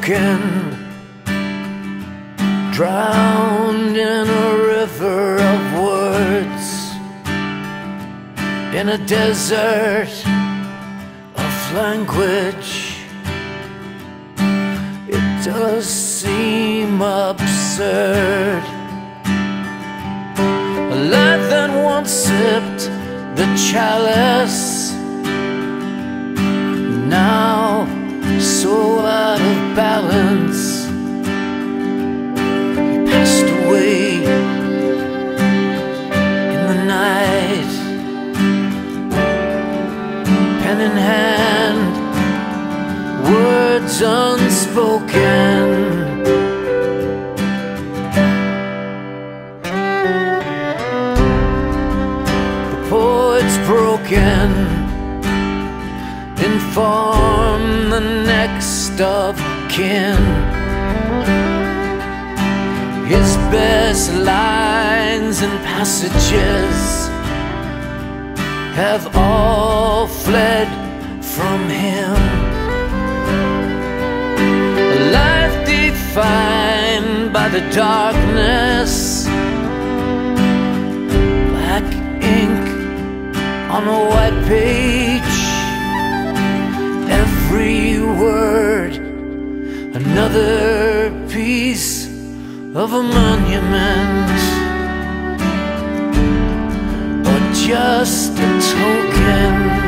broken, drowned in a river of words, in a desert of language. It does seem absurd, a life that once sipped the chalice, now so out of balance. He passed away in the night, pen in hand, words unspoken. The poet's broken, inform the next of kin. His best lines and passages have all fled from him. A life defined by the darkness, black ink on a white page. Every word another piece of a monument, or just a token